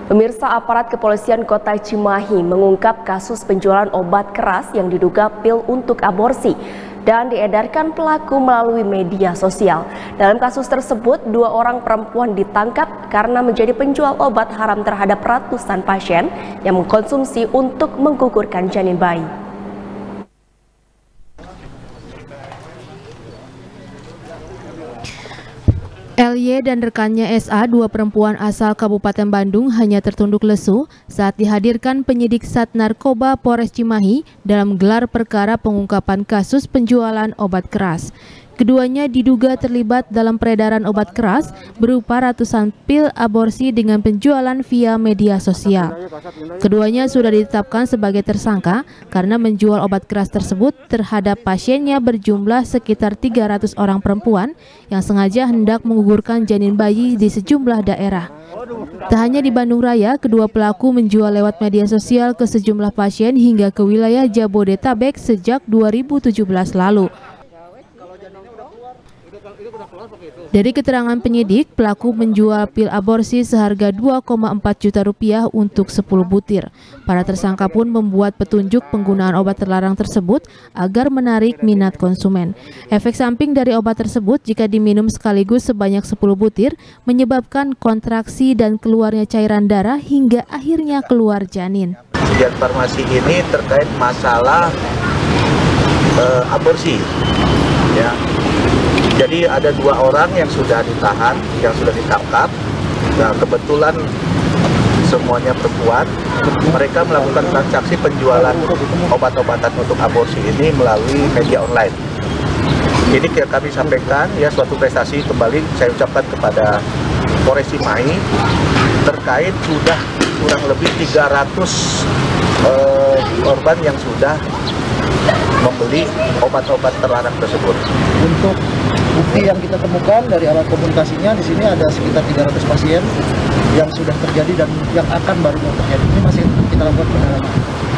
Pemirsa, aparat kepolisian Kota Cimahi mengungkap kasus penjualan obat keras yang diduga pil untuk aborsi dan diedarkan pelaku melalui media sosial. Dalam kasus tersebut, 2 orang perempuan ditangkap karena menjadi penjual obat haram terhadap ratusan pasien yang mengkonsumsi untuk menggugurkan janin bayi. LY dan rekannya SA, 2 perempuan asal Kabupaten Bandung, hanya tertunduk lesu saat dihadirkan penyidik Sat Narkoba Polres Cimahi dalam gelar perkara pengungkapan kasus penjualan obat keras. Keduanya diduga terlibat dalam peredaran obat keras berupa ratusan pil aborsi dengan penjualan via media sosial. Keduanya sudah ditetapkan sebagai tersangka karena menjual obat keras tersebut terhadap pasiennya berjumlah sekitar 300 orang perempuan yang sengaja hendak menggugurkan janin bayi di sejumlah daerah. Tak hanya di Bandung Raya, kedua pelaku menjual lewat media sosial ke sejumlah pasien hingga ke wilayah Jabodetabek sejak 2017 lalu. Dari keterangan penyidik, pelaku menjual pil aborsi seharga 2,4 juta rupiah untuk 10 butir. Para tersangka pun membuat petunjuk penggunaan obat terlarang tersebut agar menarik minat konsumen. Efek samping dari obat tersebut jika diminum sekaligus sebanyak 10 butir menyebabkan kontraksi dan keluarnya cairan darah hingga akhirnya keluar janin. Kejadian farmasi ini terkait masalah aborsi, ya. Jadi ada 2 orang yang sudah ditahan, yang sudah ditangkap. Nah, kebetulan semuanya perempuan. Mereka melakukan transaksi penjualan obat-obatan untuk aborsi ini melalui media online. Ini kami sampaikan ya suatu prestasi kembali saya ucapkan kepada Polres Cimahi terkait sudah kurang lebih 300 korban yang sudah membeli obat-obat terlarang tersebut. Untuk bukti yang kita temukan dari alat komunikasinya, di sini ada sekitar 300 pasien yang sudah terjadi dan yang akan baru mau terjadi. Ini masih kita lakukan pendalaman.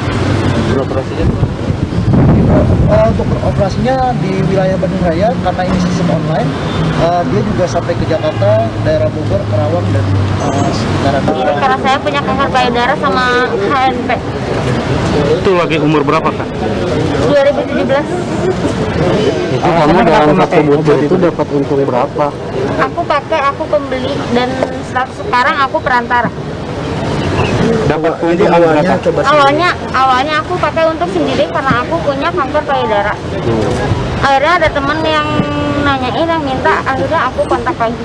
Untuk operasinya di wilayah Bandung Raya, karena ini sistem online, dia juga sampai ke Jakarta, daerah Bogor, Karawang, dan sekitaran. Karena saya punya kanker payudara sama HNP. Itu lagi umur berapa, Kak? 2017. Itu kamu dalam satu butir itu dapat untung berapa? Aku pembeli, dan sekarang aku perantara. Dapat untung berapa? Awalnya aku pakai untuk sendiri karena aku punya kanker payudara. Akhirnya ada teman yang nanyain, yang minta, akhirnya aku kontak lagi.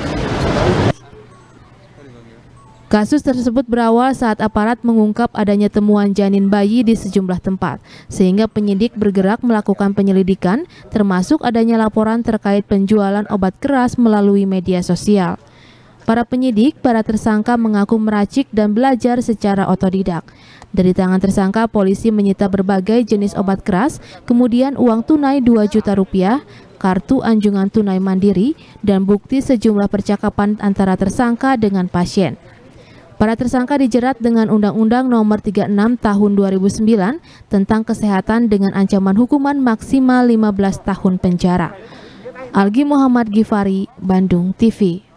Kasus tersebut berawal saat aparat mengungkap adanya temuan janin bayi di sejumlah tempat, sehingga penyidik bergerak melakukan penyelidikan, termasuk adanya laporan terkait penjualan obat keras melalui media sosial. Para penyidik, para tersangka mengaku meracik dan belajar secara otodidak. Dari tangan tersangka, polisi menyita berbagai jenis obat keras, kemudian uang tunai 2 juta rupiah, kartu anjungan tunai mandiri, dan bukti sejumlah percakapan antara tersangka dengan pasien. Para tersangka dijerat dengan Undang-Undang Nomor 36 Tahun 2009 tentang kesehatan dengan ancaman hukuman maksimal 15 tahun penjara. Algi Muhammad Gifari, Bandung TV.